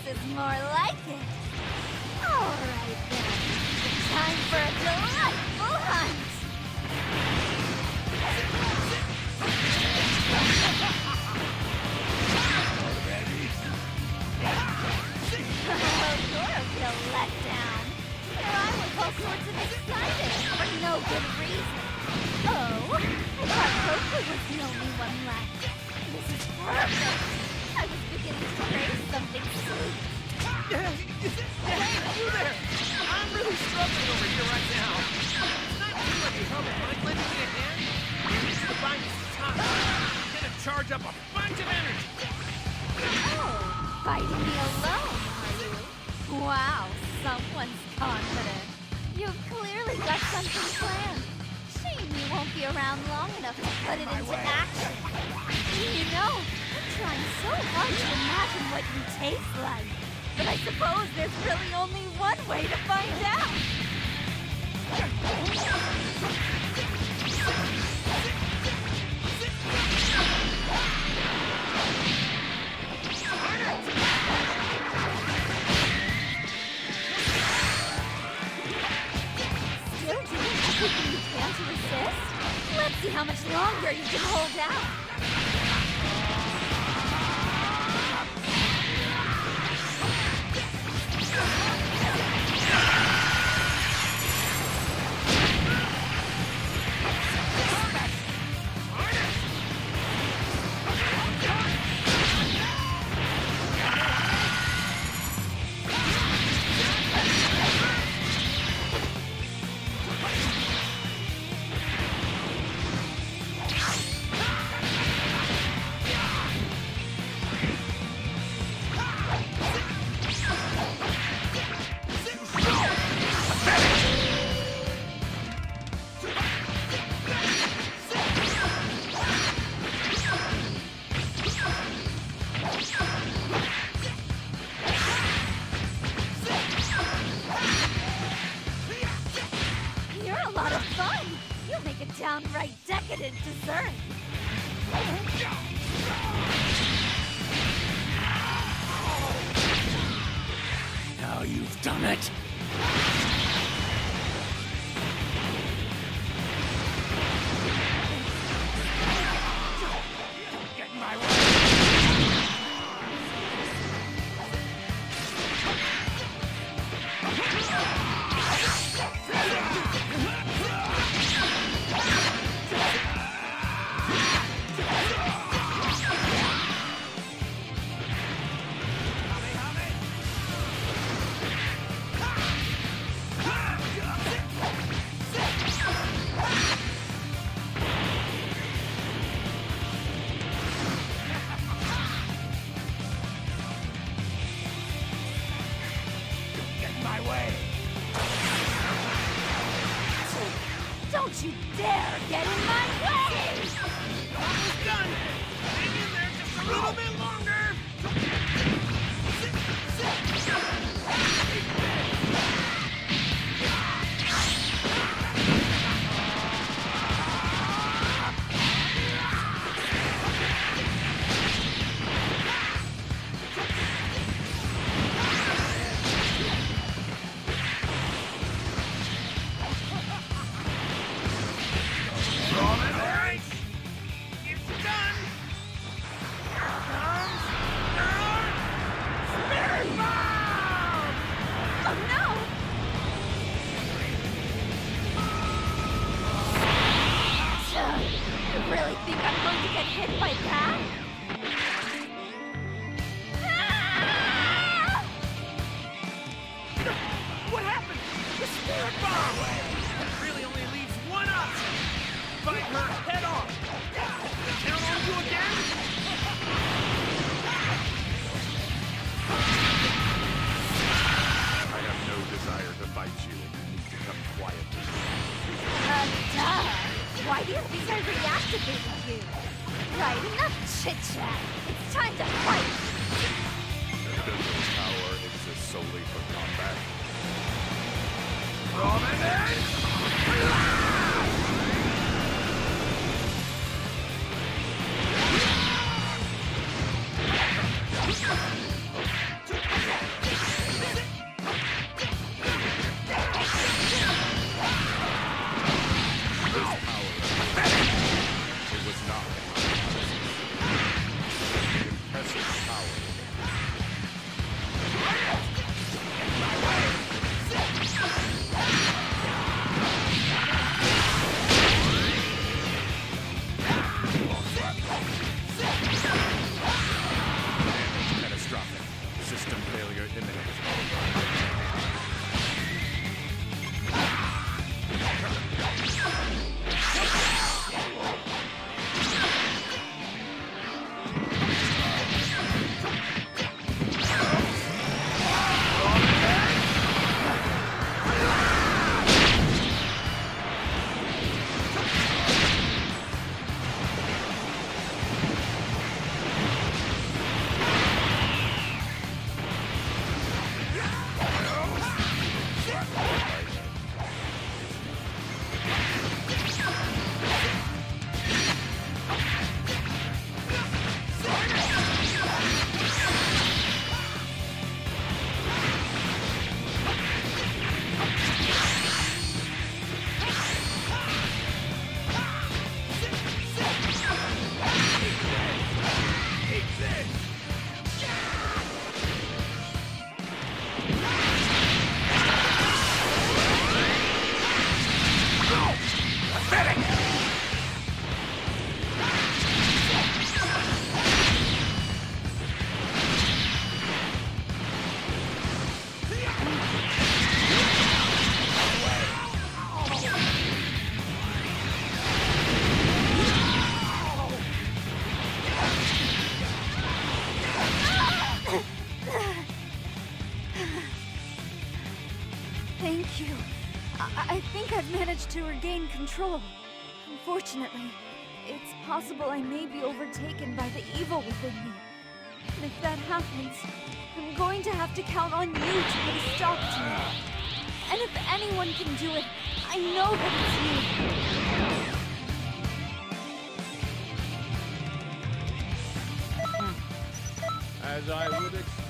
is more like it. Alright then. Time for a delightful hunt! Oh, you're a real letdown. Here I was all sorts of excited for no good reason. Oh, I thought Goku was the only one left. This is perfect. I was beginning to crave something sweet. Hey, you there! I'm really struggling over here right now. It's not too much trouble. Mind lending me a hand? You need to find some time. I'm gonna charge up a bunch of energy. Oh, fighting me alone, are you? Wow, someone's confident. You've clearly got something planned. Shame you won't be around long enough to put it into action. You know, I'm trying so hard to imagine what you taste like. But I suppose there's really only one way to find out. Still doing everything you can to resist? Let's see how much longer you can hold out. Downright decadent dessert. Now you've done it. Don't get in my way. Don't you dare get in my way! Almost done! Hang in there just a little bit longer! Really think I'm going to get hit by that? Ah! What happened? The spirit bomb! That really only leaves one option. Fight her head on. Count on you again? I have no desire to fight you, and you need to come quietly. Duh. Why do you think I reactivated you? Right, enough chit-chat. It's time to fight! Does this power exist solely for combat? Prominence! manage to regain control. Unfortunately, it's possible I may be overtaken by the evil within me. And if that happens, I'm going to have to count on you to put a stop to it. And if anyone can do it, I know that it's you. As I would expect.